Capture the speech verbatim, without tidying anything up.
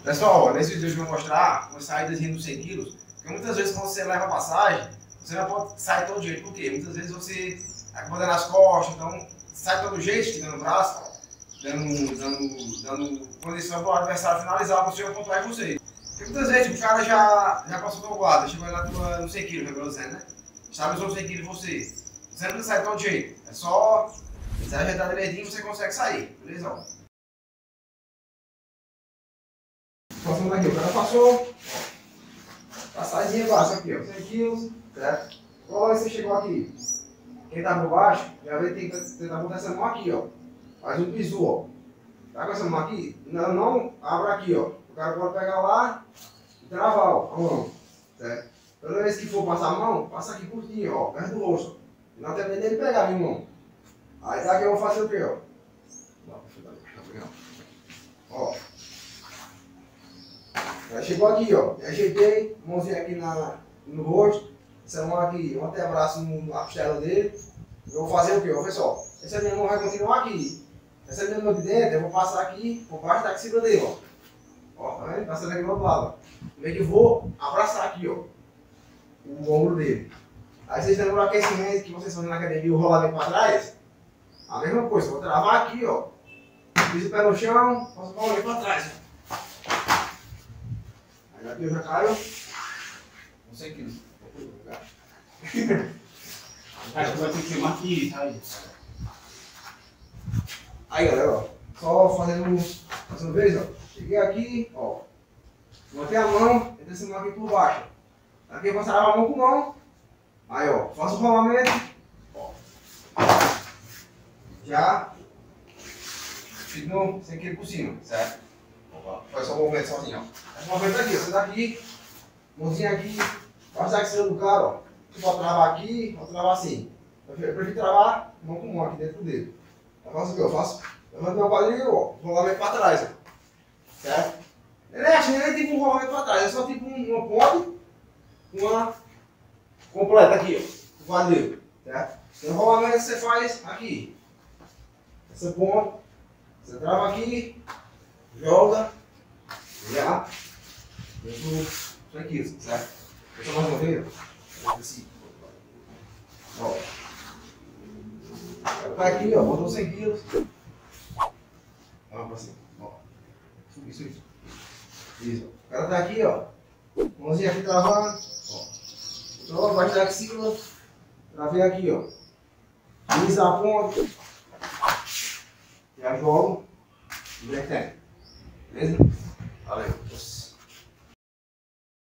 Pessoal, ó, nesse vídeo eu vou mostrar uma saída dos cem quilos, porque muitas vezes quando você leva a passagem, você não pode sair todo jeito, por quê? Muitas vezes você acorda nas costas, então sai todo jeito, esticando o braço, dando, dando, dando condição para o adversário finalizar você ou pontuar em você. Porque muitas vezes o cara já, já passou pelo guarda, chegou lá no cem quilos, né, dizendo, né? Estabilizou os cem quilos em você. Você não precisa sair todo jeito, é só se ajeitar direitinho você consegue sair, beleza? Ó. Passando aqui, o cara passou, passadinha baixa aqui, ó, cem quilos, certo? Quando você chegou aqui, quem tá por baixo, já vê que tem que tentar botar essa mão aqui, ó. Faz um bizu, ó. Tá com essa mão aqui? Não, não abra aqui, ó. O cara pode pegar lá e travar, ó, a mão, certo? Toda vez que for passar a mão, passa aqui curtinho, ó, perto do rosto. Não tem nem dele pegar, meu irmão. Aí daqui eu vou fazer o quê, ó? Ó. Já chegou aqui, ó. Me ajeitei, mãozinha aqui na, no rosto. Essa mão aqui, um antebraço na costela dele. Eu vou fazer o quê, ó? Pessoal, essa minha mão vai continuar aqui. Essa minha mão de dentro, eu vou passar aqui por baixo da axila dele, ó. Ó, tá vendo? Passando aqui do outro lado, ó. Como que eu vou abraçar aqui, ó, o ombro dele. Aí vocês lembram o aquecimento que vocês fazem na academia, o rolamento para trás? A mesma coisa, vou travar aqui, ó. Piso o pé no chão, faço o rolamento para trás, ó. Aí aqui eu já caio. Não sei que. Acho que vai ter que filmar aqui, tá aí. Aí galera, ó. Só fazendo. Fazendo vez, ó. Cheguei aqui, ó. Botei a mão, entrei essa mão aqui por baixo. Aqui eu passava a mão com mão. Aí, ó. Faço o rolamento. Ó. Já. Fico no cem quilos por cima, certo? Opa. Faz só o movimento sozinho, ó. Esse movimento aqui, ó. Você daqui. Mãozinha aqui. Baixa a axila do cara, ó. Você pode travar aqui, pode travar assim. Eu prefiro travar mão com mão aqui dentro dele. Eu faço o que eu faço? Levanto meu quadril, ó. Rolamento para trás, ó. Certo? Ele é assim, nem tipo um rolamento para trás. É só tipo um, uma ponte. Uma completa aqui, ó. O quadril. Certo? Então o rolamento você faz aqui. Essa ponta. Você trava aqui. Joga. Já. Dentro aqui, certo? Deixa eu mais uma vez. Assim. Ó. Tá aqui, ó. Botou cem quilos. Vamos pra cima. Ó. Isso, isso. Isso. O cara tá aqui, ó. Mãozinha aqui travando. Ó. Então, abaixo da axila. Travei aqui, ó. Pisa a ponta. Já jogo. E vertendo. Beleza?